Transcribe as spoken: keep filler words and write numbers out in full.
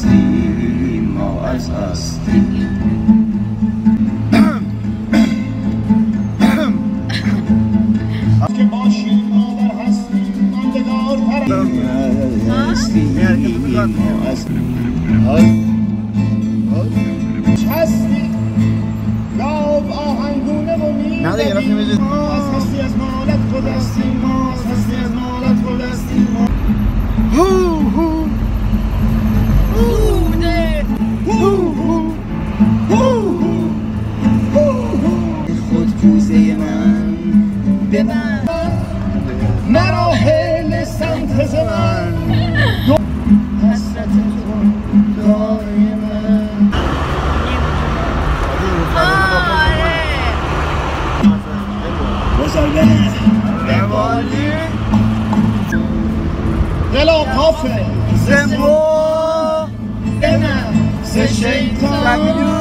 هستیم ما از هستیم که باشیم ما در هستیم ماندگار پرستیم هستیم ما از هستی گاو آهنگونه و میدویم ما از هستی از مالت خود هستیم ما از هستی از مالت خود هستیم ما هو هو هوده هو هو هو هو خود پوزه من به من مراحل سمت زمان حسرت تو دائما بزرگه نوالی دلا قافه زمو دمم ز شیطان